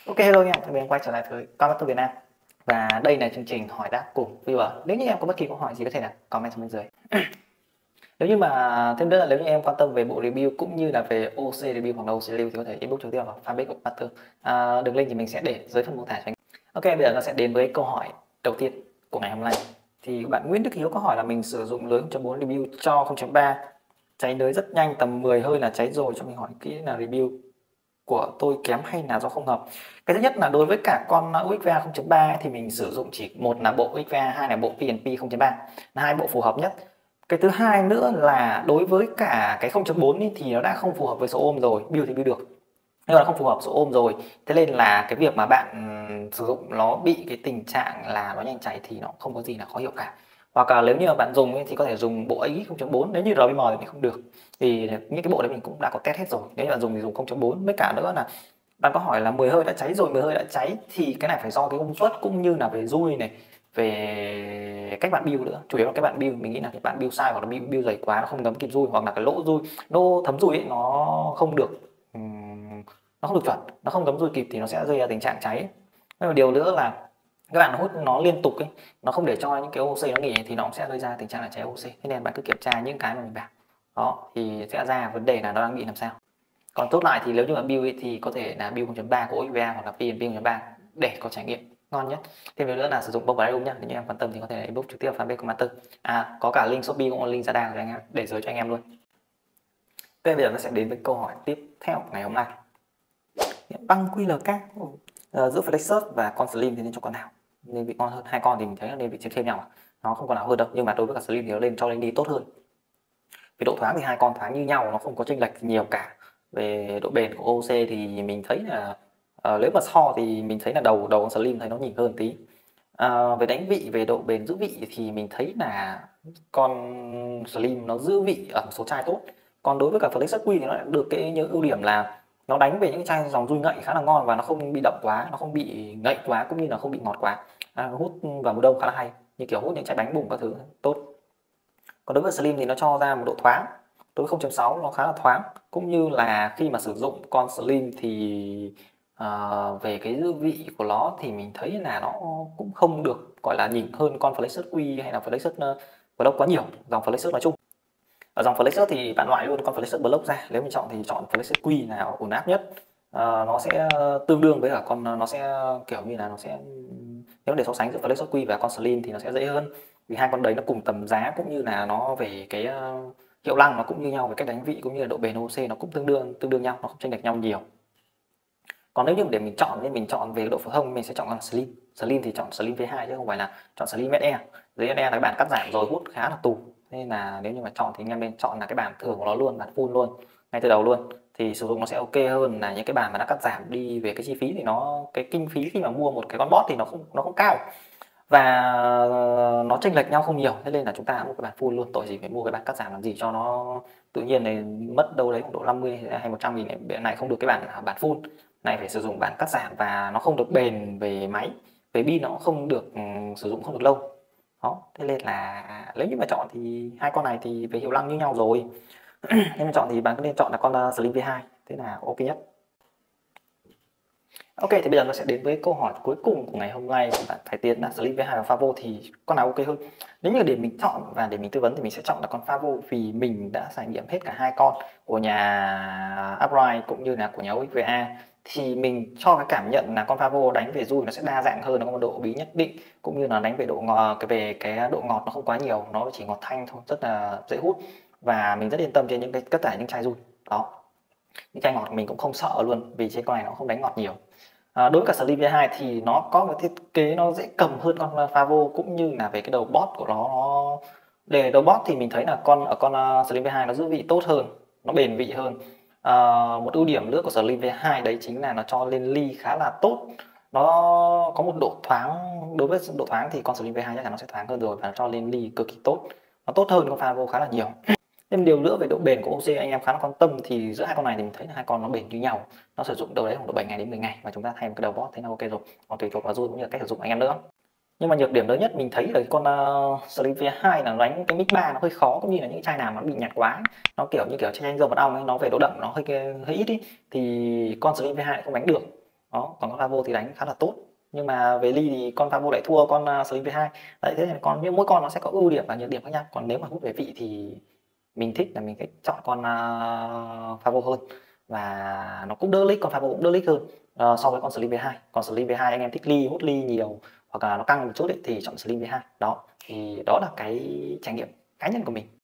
Ok, hello nha, mình quay trở lại với Con Bắt Việt Nam. Và đây là chương trình hỏi đáp cùng viewer. Nếu như em có bất kỳ câu hỏi gì có thể là comment xuống bên dưới. Nếu như mà thêm nữa là nếu như em quan tâm về bộ review cũng như là về OC review hoặc là OC review thì có thể inbox trực tiếp vào fanpage của Master. Đường link thì mình sẽ để dưới phần mô tả cho anh. Ok, bây giờ nó sẽ đến với câu hỏi đầu tiên của ngày hôm nay. Thì bạn Nguyễn Đức Hiếu có hỏi là mình sử dụng lưới 0.4 review cho 0.3 cháy lưới rất nhanh, tầm 10 hơi là cháy rồi, cho mình hỏi kỹ là review của tôi kém hay là do không hợp. Cái thứ nhất là đối với cả con UXVA 0.3 thì mình sử dụng chỉ một là bộ UXVA, hai là bộ PNP 0.3 là hai bộ phù hợp nhất. Cái thứ hai nữa là đối với cả cái 0.4 thì nó đã không phù hợp với số ôm rồi, build thì build được nhưng mà không phù hợp số ôm rồi, thế nên là cái việc mà bạn sử dụng nó bị cái tình trạng là nó nhanh cháy thì nó không có gì là khó hiểu cả. Hoặc là nếu như mà bạn dùng thì có thể dùng bộ AX 0.4, nếu như RBM thì không được thì những cái bộ đấy mình cũng đã có test hết rồi. Nếu như bạn dùng thì dùng 0.4. Với cả nữa là bạn có hỏi là 10 hơi đã cháy rồi, 10 hơi đã cháy thì cái này phải do cái công suất cũng như là về dui này, về cách bạn build nữa. Chủ yếu là các bạn build, mình nghĩ là các bạn build sai hoặc là build dày quá, nó không ngấm kịp dui, hoặc là cái lỗ dui, lỗ thấm dui ấy, nó không được chuẩn, nó không ngấm dui kịp thì nó sẽ gây ra tình trạng cháy. Một điều nữa là các bạn hút nó liên tục ấy, nó không để cho những cái oxy nó nghỉ thì nó cũng sẽ gây ra tình trạng là cháy oxy. Thế nên bạn cứ kiểm tra những cái mà mình bảo đó thì sẽ ra vấn đề là nó đang bị làm sao. Còn tốt lại thì nếu như mà build thì có thể là build 0.3 của UXVA hoặc là PNP 0.3 để có trải nghiệm ngon nhất. Thêm nữa là sử dụng bông vào nhá. Nếu như em quan tâm thì có thể inbox trực tiếp fanpage của Master. Có cả link Shopee cũng có link Lazada cho anh em, để dưới cho anh em luôn. Bây giờ nó sẽ đến với câu hỏi tiếp theo ngày hôm nay. Băng QLK giữa Flexus và con Slim thì nên cho con nào? Nên vị ngon hơn. Hai con thì mình thấy là nên vị thêm nhau, nó không còn nào hơn đâu, nhưng mà đối với cả Slim thì nó lên cho lên đi tốt hơn. Về độ thoáng thì hai con thoáng như nhau, nó không có chênh lệch nhiều cả. Về độ bền của OC thì mình thấy là nếu mà so thì mình thấy là đầu con Slim thấy nó nhỉnh hơn tí. Về đánh vị, về độ bền giữ vị thì mình thấy là con Slim nó giữ vị ở một số chai tốt. Còn đối với cả Flexus Q thì nó lại được cái những ưu điểm là nó đánh về những chai dòng dui ngậy khá là ngon và nó không bị đậm quá, nó không bị ngậy quá cũng như là không bị ngọt quá. Hút vào mùa đông khá là hay, như kiểu hút những chai bánh bùng các thứ tốt. Còn đối với Slim thì nó cho ra một độ thoáng, đối với 0.6 nó khá là thoáng, cũng như là khi mà sử dụng con Slim thì về cái dư vị của nó thì mình thấy là nó cũng không được gọi là nhỉnh hơn con Flexus Q hay là Flexus Block quá nhiều, dòng Flexus nói chung. Ở dòng Flexus thì bạn loại luôn con Flexus Block ra, nếu mình chọn thì chọn Flexus Q là ổn áp nhất. Nó sẽ tương đương với cả con, nó sẽ kiểu như là nó sẽ, nếu để so sánh giữa Flexus Q và con Slim thì nó sẽ dễ hơn, vì hai con đấy nó cùng tầm giá cũng như là nó về cái hiệu năng nó cũng như nhau, về cách đánh vị cũng như là độ bền OC nó cũng tương đương nhau, nó không chênh lệch nhau nhiều. Còn nếu như để mình chọn thì mình chọn về độ phổ thông mình sẽ chọn con Slim. Slim thì chọn Slim V2 chứ không phải là chọn Slim SE. Dưới SE là cái bản cắt giảm rồi, hút khá là tù, nên là nếu như mà chọn thì anh em nên chọn là cái bản thường của nó luôn, bản full luôn ngay từ đầu luôn, thì sử dụng nó sẽ ok hơn là những cái bản mà nó cắt giảm đi. Về cái chi phí thì nó, cái kinh phí khi mà mua một cái con bot thì nó không cao và nó chênh lệch nhau không nhiều, thế nên là chúng ta mua cái bản full luôn, tội gì phải mua cái bản cắt giảm làm gì cho nó tự nhiên này mất đâu đấy khoảng độ 50 hay 100 nghìn này, không được cái bản full này, phải sử dụng bản cắt giảm và nó không được bền về máy, về pin nó cũng không được sử dụng không được lâu đó. Thế nên là nếu như mà chọn thì hai con này thì về hiệu năng như nhau rồi nếu mà chọn thì bạn cứ nên chọn là con Slim V2, thế là ok nhất. Ok, thì bây giờ nó sẽ đến với câu hỏi cuối cùng của ngày hôm nay của bạn Thái Tiến là Slim V2 và Favo thì con nào ok hơn. Nếu như để mình chọn và để mình tư vấn thì mình sẽ chọn là con Favo, vì mình đã trải nghiệm hết cả hai con của nhà Upright cũng như là của nhà UXVA, thì mình cho cái cảm nhận là con Favo đánh về dui nó sẽ đa dạng hơn, nó có một độ bí nhất định, cũng như là đánh về độ ngọt, về cái độ ngọt nó không quá nhiều, nó chỉ ngọt thanh thôi, rất là dễ hút và mình rất yên tâm trên những cái tất cả những chai dui đó. Những chai ngọt mình cũng không sợ luôn, vì trên con này nó không đánh ngọt nhiều. Đối với cả Slim V2 thì nó có một thiết kế nó dễ cầm hơn con Favo, cũng như là về cái đầu bot của nó để đầu bot thì mình thấy là ở con Slim V2 nó giữ vị tốt hơn, nó bền vị hơn. Một ưu điểm nữa của Slim V2 đấy chính là nó cho lên ly khá là tốt, nó có một độ thoáng, đối với độ thoáng thì con Slim V2 chắc chắn nó sẽ thoáng hơn rồi, và nó cho lên ly cực kỳ tốt, nó tốt hơn con Favo khá là nhiều. Thêm điều nữa về độ bền của OC anh em khá là quan tâm, thì giữa hai con này thì mình thấy là hai con nó bền như nhau, nó sử dụng đâu đấy khoảng độ 7 ngày đến 10 ngày và chúng ta thay một cái đầu bot thế là ok rồi. Còn tùy thuộc vào dui cũng như là cách sử dụng anh em nữa. Nhưng mà nhược điểm lớn nhất mình thấy là con Slim V2 là đánh cái mic 3 nó hơi khó, cũng như là những chai nào nó bị nhạt quá, nó kiểu như chai dầu mật ong ấy, nó về độ đậm nó hơi ít ý, thì con Slim V2 không đánh được. Đó, còn con Favo thì đánh khá là tốt. Nhưng mà về ly thì con Favo lại thua con Slim V2. Đấy, thế nên con mỗi con nó sẽ có ưu điểm và nhược điểm khác nhau. Còn nếu mà hút về vị thì mình thích là mình sẽ chọn con Favo hơn, và nó cũng đỡ leak, con Favo cũng đỡ leak hơn so với con Slim V2. Còn Slim V2 anh em thích hút ly nhiều hoặc là nó căng một chút ấy, thì chọn Slim V2. Đó, thì đó là cái trải nghiệm cá nhân của mình.